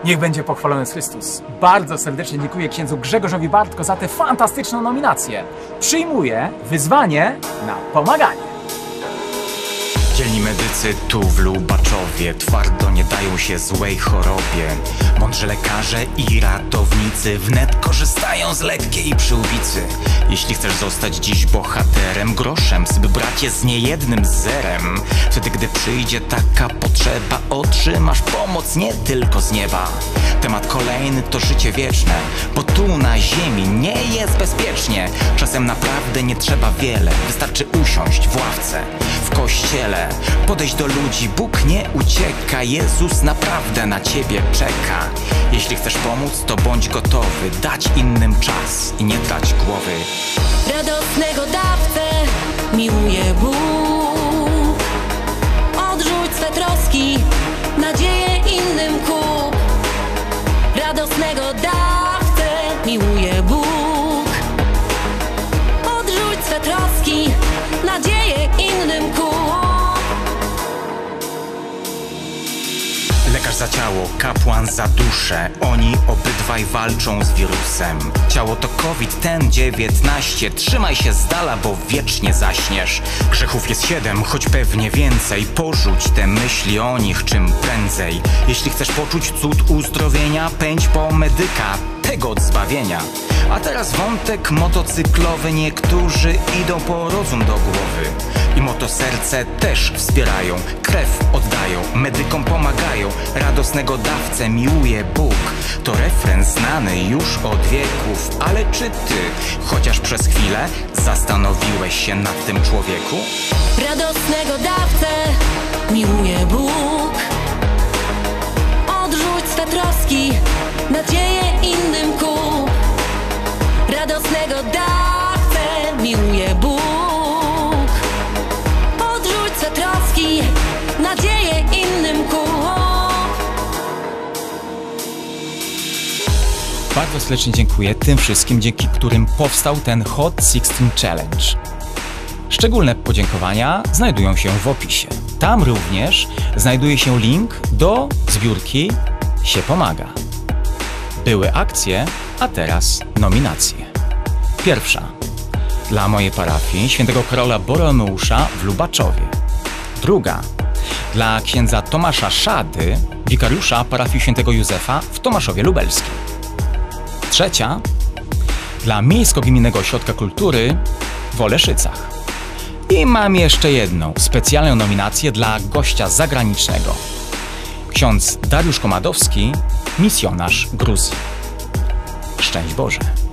Niech będzie pochwalony Chrystus. Bardzo serdecznie dziękuję księdzu Grzegorzowi Bartko za tę fantastyczną nominację. Przyjmuję wyzwanie na pomaganie. Dzielni medycy tu w Lubaczowie twardo nie dają się złej chorobie. Mądrzy lekarze i ratownicy wnet korzystają z lekkiej przyłbicy. Jeśli chcesz zostać dziś bohaterem, groszem syp bracie z niejednym zerem. Wtedy gdy przyjdzie taka potrzeba, otrzymasz pomoc nie tylko z nieba. Temat kolejny to życie wieczne, bo tu na ziemi nie jest bezpiecznie. Czasem naprawdę nie trzeba wiele, wystarczy usiąść w ławce w kościele, podejść do ludzi. Bóg nie ucieka, Jezus naprawdę na ciebie czeka. Jeśli chcesz pomóc, to bądź gotowy dać innym czas i nie trać głowy. Radosnego dawcę miłuje Bóg. Odrzuć swe troski, nadzieję innym kup. Radosnego dawcę miłuje Bóg. Odrzuć swe troski, nadzieję innym kup. Lekarz za ciało, kapłan za duszę. Oni obydwaj walczą z wirusem. Ciało to COVID, ten 19. Trzymaj się z dala, bo wiecznie zaśniesz. Grzechów jest 7, choć pewnie więcej. Porzuć te myśli o nich czym prędzej. Jeśli chcesz poczuć cud uzdrowienia, pędź po medyka tego od zbawienia. A teraz wątek motocyklowy. Niektórzy idą po rozum do głowy i motoserce też wspierają. Krew oddają, medykom pomagają. Radosnego dawcę miłuje Bóg. To refren znany już od wieków. Ale czy ty chociaż przez chwilę zastanowiłeś się nad tym człowieku? Radosnego dawcę miłuje Bóg. Odrzuć swe troski, nadzieję innym kup. Radosnego dawcę miłuje Bóg. Odrzuć swe troski, nadzieję innym kup. Bardzo serdecznie dziękuję tym wszystkim, dzięki którym powstał ten Hot 16 Challenge. Szczególne podziękowania znajdują się w opisie. Tam również znajduje się link do zbiórki Się Pomaga. Były akcje, a teraz nominacje. Pierwsza dla mojej parafii Świętego Karola Boromeusza w Lubaczowie. Druga dla księdza Tomasza Szady, wikariusza parafii Świętego Józefa w Tomaszowie Lubelskim. Trzecia dla Miejsko-Gminnego Ośrodka Kultury w Oleszycach. I mam jeszcze jedną specjalną nominację dla gościa zagranicznego. Ksiądz Dariusz Komadowski, misjonarz Gruzji. Szczęść Boże!